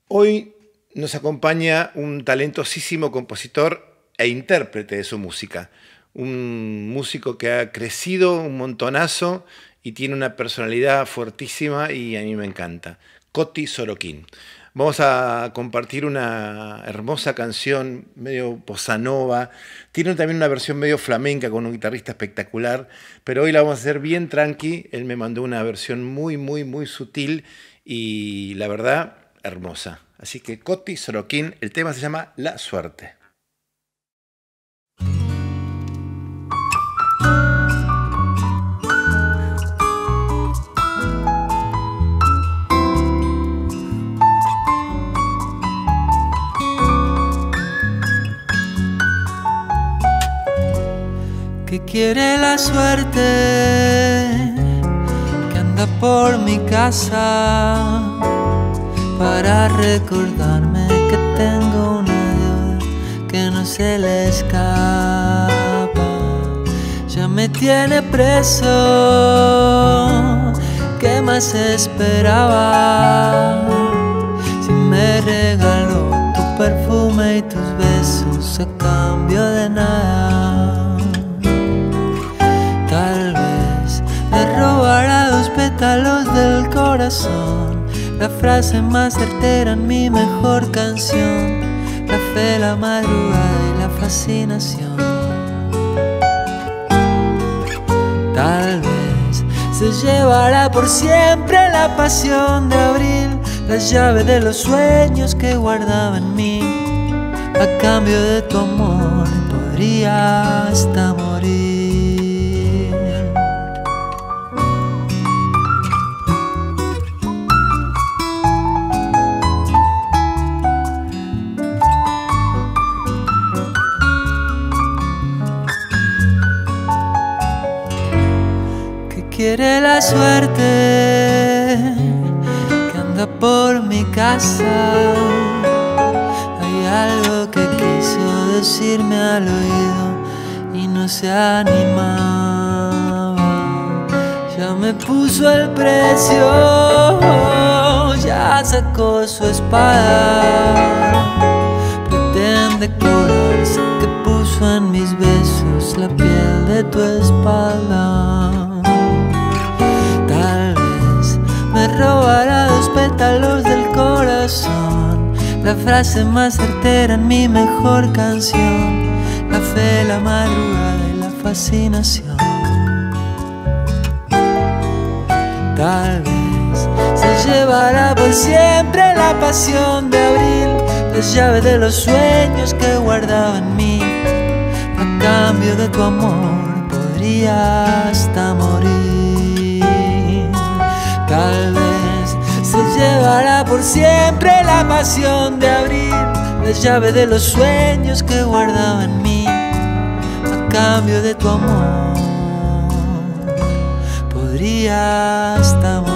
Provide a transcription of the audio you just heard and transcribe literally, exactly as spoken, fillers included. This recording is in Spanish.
Hoy nos acompaña un talentosísimo compositor e intérprete de su música. Un músico que ha crecido un montonazo y tiene una personalidad fuertísima y a mí me encanta. Coti Sorokin. Vamos a compartir una hermosa canción medio bossa nova. Tiene también una versión medio flamenca con un guitarrista espectacular, pero hoy la vamos a hacer bien tranqui. Él me mandó una versión muy, muy, muy sutil y la verdad, hermosa. Así que Coti Sorokin, el tema se llama La Suerte. Que quiere la suerte, que anda por mi casa para recordarme que tengo una deuda que no se le escapa. Ya me tiene preso, ¿qué más esperaba? Si me regaló tu perfume y tus besos a cambio de nada. Tal vez me robará dos pétalos del corazón, la frase más certera en mi mejor canción, la fe, la madrugada y la fascinación. Tal vez se llevará por siempre la pasión de abril, la llave de los sueños que guardaba en mí. A cambio de tu amor podría hasta morir. Quiere la suerte, que anda por mi casa. Hay algo que quiso decirme al oído y no se animaba. Ya me puso el precio, ya sacó su espada. Pretende cobrarse que puso en mis besos la piel de tu espalda. Me robará dos pétalos del corazón, la frase más certera en mi mejor canción, la fe, la madrugada y la fascinación. Tal vez se llevará por siempre la pasión de abril, la llave de los sueños que guardaba en mí. A cambio de tu amor podría hasta morir. Tal vez se llevará por siempre la pasión de abril, la llave de los sueños que guardaba en mí. A cambio de tu amor podría hasta morir.